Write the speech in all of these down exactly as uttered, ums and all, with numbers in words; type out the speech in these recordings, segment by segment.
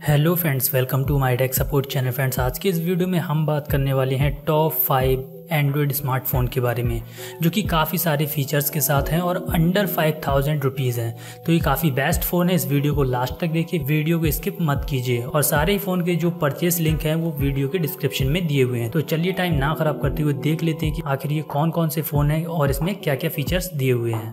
Hello friends, welcome to my tech support channel. Friends, आज के इस वीडियो में हम बात करने वाले हैं टॉप फाइव एंड्रॉयड स्मार्टफोन के बारे में, जो कि काफ़ी सारे फीचर्स के साथ हैं और अंडर फाइव थाउजेंड रुपीज़ हैं। तो ये काफ़ी बेस्ट फ़ोन है। इस वीडियो को लास्ट तक देखिए, वीडियो को स्किप मत कीजिए। और सारे फ़ोन के जो परचेस लिंक हैं वो वीडियो के डिस्क्रिप्शन में दिए हुए हैं। तो चलिए टाइम ना ख़राब करते हुए देख लेते हैं कि आखिर ये कौन कौन से फ़ोन हैं और इसमें क्या क्या फीचर्स दिए हुए हैं।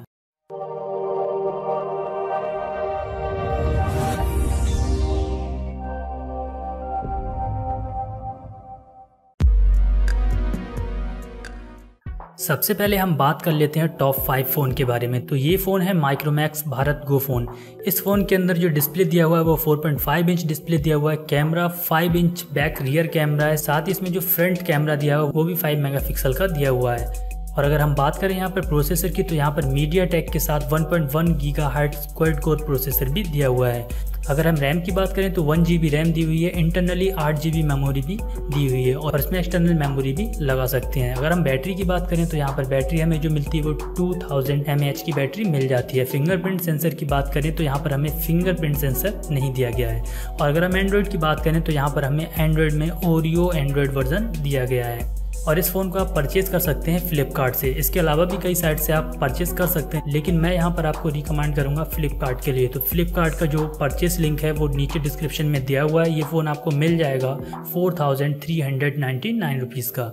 सबसे पहले हम बात कर लेते हैं टॉप फाइव फ़ोन के बारे में। तो ये फ़ोन है माइक्रोमैक्स भारत गो फ़ोन। इस फ़ोन के अंदर जो डिस्प्ले दिया हुआ है वो four point five inch display दिया हुआ है। Camera five inch back rear camera है। साथ ही इसमें जो फ्रंट कैमरा दिया हुआ है वो भी फाइव मेगापिक्सल का दिया हुआ है। और अगर हम बात करें यहाँ पर प्रोसेसर की, तो यहाँ पर MediaTek के साथ one point one gigahertz quad core processor भी दिया हुआ है। अगर हम रैम की बात करें तो वन जी बी रैम दी हुई है। इंटरनली आठ जी बी मेमोरी भी दी हुई है और इसमें एक्सटर्नल मेमोरी भी लगा सकते हैं। अगर हम बैटरी की बात करें तो यहाँ पर बैटरी हमें जो मिलती है वो two thousand M A H की बैटरी मिल जाती है। फिंगरप्रिंट सेंसर की बात करें तो यहाँ पर हमें फिंगरप्रिंट सेंसर नहीं दिया गया है। और अगर हम एंड्रॉयड की बात करें तो यहाँ पर हमें एंड्रॉयड में ओरियो एंड्रॉयड वर्जन दिया गया है। और इस फ़ोन को आप परचेज़ कर सकते हैं फ्लिपकार्ट से। इसके अलावा भी कई साइट से आप परचेज़ कर सकते हैं, लेकिन मैं यहाँ पर आपको रिकमेंड करूँगा फ्लिपकार्ट के लिए। तो फ्लिपकार्ट का जो परचेस लिंक है वो नीचे डिस्क्रिप्शन में दिया हुआ है। ये फ़ोन आपको मिल जाएगा four thousand three hundred ninety nine rupees का।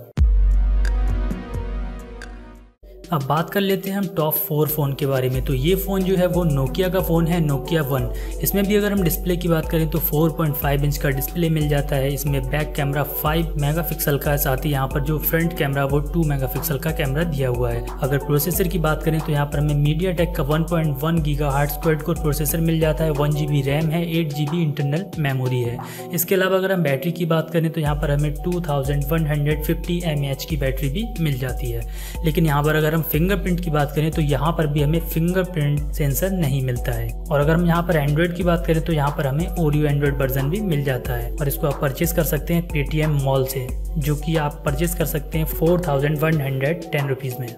अब बात कर लेते हैं हम टॉप फोर फ़ोन के बारे में। तो ये फ़ोन जो है वो नोकिया का फ़ोन है, नोकिया वन। इसमें भी अगर हम डिस्प्ले की बात करें तो फोर पॉइंट फाइव इंच का डिस्प्ले मिल जाता है। इसमें बैक कैमरा फाइव मेगापिक्सल का है। साथ ही यहाँ पर जो फ्रंट कैमरा वो टू मेगापिक्सल का कैमरा दिया हुआ है। अगर प्रोसेसर की बात करें तो यहाँ पर हमें MediaTek का one point one gigahertz quad core processor मिल जाता है। वन जी बी रैम है, eight G B internal memory है। इसके अलावा अगर हम बैटरी की बात करें तो यहाँ पर हमें two thousand one hundred fifty M A H की बैटरी भी मिल जाती है। लेकिन यहाँ पर अगर हम फिंगरप्रिंट की बात करें तो यहाँ पर भी हमें फिंगरप्रिंट सेंसर नहीं मिलता है। और अगर हम यहाँ पर एंड्रॉयड की बात करें तो यहाँ पर हमें ओरियो एंड्रॉयड वर्जन भी मिल जाता है। और इसको आप परचेज कर सकते हैं पेटीएम मॉल से, जो कि आप परचेज कर सकते हैं four thousand one hundred ten rupees में।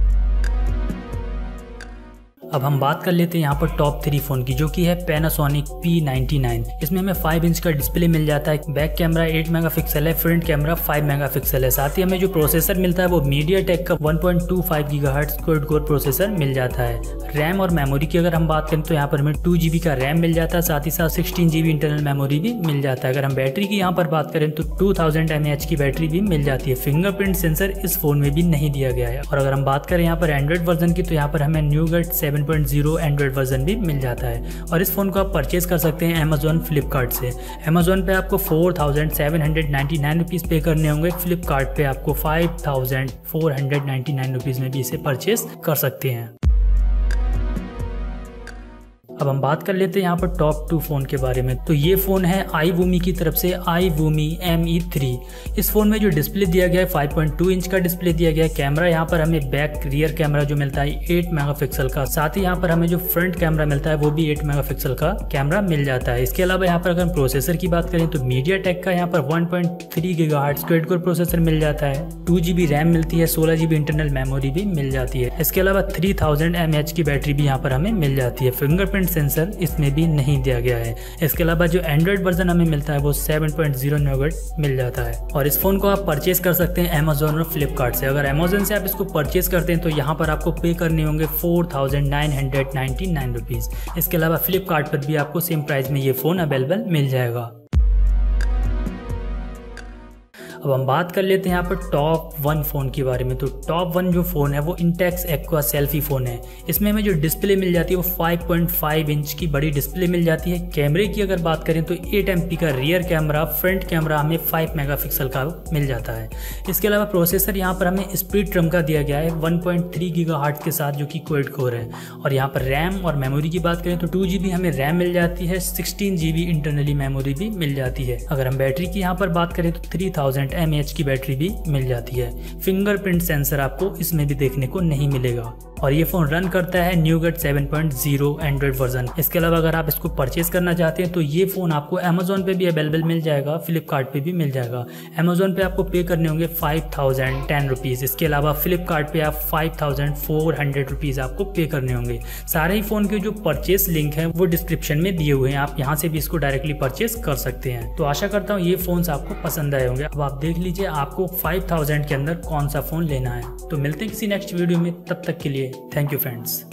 अब हम बात कर लेते हैं यहाँ पर टॉप थ्री फ़ोन की, जो कि है Panasonic पी नाइन्टी नाइन। इसमें हमें फाइव इंच का डिस्प्ले मिल जाता है। बैक कैमरा एट मेगापिक्सल है, फ्रंट कैमरा फाइव मेगापिक्सल है। साथ ही हमें जो प्रोसेसर मिलता है वो MediaTek का one point two five gigahertz quad core processor मिल जाता है। रैम और मेमोरी की अगर हम बात करें तो यहाँ पर हमें टू जी बी का रैम मिल जाता है। साथ ही साथ sixteen G B internal memory भी मिल जाता है। अगर हम बैटरी की यहाँ पर बात करें तो two thousand M A H की बैटरी भी मिल जाती है। फिंगरप्रिंट सेंसर इस फोन में भी नहीं दिया गया है। और अगर हम बात करें यहाँ पर एंड्रॉयड वर्जन की, तो यहाँ पर हमें Nougat seven point zero Android version भी मिल जाता है। और इस फोन को आप परचेज कर सकते हैं अमेजॉन फ्लिपकार्ट से। अमेजॉन पे आपको four thousand seven hundred ninety nine rupees pay करने होंगे। फ्लिपकार्ट पे आपको five thousand four hundred ninety nine rupees में भी इसे परचेज कर सकते हैं। अब हम बात कर लेते हैं यहाँ पर टॉप टू फ़ोन के बारे में। तो ये फ़ोन है iWoomi की तरफ से iWoomi एम ई थ्री। इस फ़ोन में जो डिस्प्ले दिया गया है फाइव पॉइंट टू इंच का डिस्प्ले दिया गया है। कैमरा यहाँ पर हमें बैक रियर कैमरा जो मिलता है एट मेगापिक्सल का। साथ ही यहाँ पर हमें जो फ्रंट कैमरा मिलता है वो भी एट मेगापिक्सल का कैमरा मिल जाता है। इसके अलावा यहाँ पर अगर हम प्रोसेसर की बात करें तो MediaTek का यहाँ पर one point three gigahertz quad core processor मिल जाता है। टू जी बी रैम मिलती है, सोलह जी बी इंटरनल मेमोरी भी मिल जाती है। इसके अलावा three thousand M A H की बैटरी भी यहाँ पर हमें मिल जाती है। फिंगरप्रिंट सेंसर इसमें भी नहीं दिया गया है। इसके अलावा जो एंड्रॉयड वर्जन हमें मिलता है वो सेवन पॉइंट ज़ीरो न्यूगेट मिल जाता है। और इस फोन को आप परचेज कर सकते हैं अमेजॉन और फ्लिपकार्ट से। अगर अमेजॉन से आप इसको परचेज करते हैं तो यहाँ पर आपको पे करने होंगे four thousand nine hundred ninety nine rupees. इसके अलावा फ्लिपकार्ट पर भी आपको सेम प्राइस में ये फ़ोन अवेलेबल मिल जाएगा। अब हम बात कर लेते हैं यहाँ पर टॉप वन फ़ोन के बारे में। तो टॉप वन जो फ़ोन है वो इंटेक्स एक्वा सेल्फी फ़ोन है। इसमें हमें जो डिस्प्ले मिल जाती है वो फाइव पॉइंट फाइव इंच की बड़ी डिस्प्ले मिल जाती है। कैमरे की अगर बात करें तो एट एम पी का रियर कैमरा, फ्रंट कैमरा हमें फाइव मेगापिक्सल का मिल जाता है। इसके अलावा प्रोसेसर यहाँ पर हमें स्पीड ट्रम का दिया गया है वन पॉइंट थ्री गीगाहर्ट्ज़ के साथ, जो कि क्वाड कोर है। और यहाँ पर रैम और मेमोरी की बात करें तो टू जी बी हमें रैम मिल जाती है, sixteen G B internally memory भी मिल जाती है। अगर हम बैटरी की यहाँ पर बात करें तो three thousand M A H की बैटरी भी मिल जाती है। फिंगरप्रिंट सेंसर आपको इसमें भी देखने को नहीं मिलेगा। और ये फ़ोन रन करता है Nougat seven point zero Android version. इसके अलावा अगर आप इसको परचेज करना चाहते हैं तो ये फ़ोन आपको अमेजोन पे भी अवेलेबल मिल जाएगा, फ्लिपकार्ट पे भी मिल जाएगा। अमेजोन पे आपको पे करने होंगे फाइव थाउजेंड टेन रुपीज़। इसके अलावा फ्लिपकार्ट पे आप five thousand four hundred rupees आपको पे करने होंगे। सारे ही फ़ोन के जो परचेस लिंक हैं वो डिस्क्रिप्शन में दिए हुए हैं, आप यहाँ से भी इसको डायरेक्टली परचेस कर सकते हैं। तो आशा करता हूँ ये फ़ोन्स आपको पसंद आए होंगे। अब आप देख लीजिए आपको फाइव थाउजेंड के अंदर कौन सा फ़ोन लेना है। तो मिलते हैं किसी नेक्स्ट वीडियो में, तब तक के लिए थैंक यू फ्रेंड्स।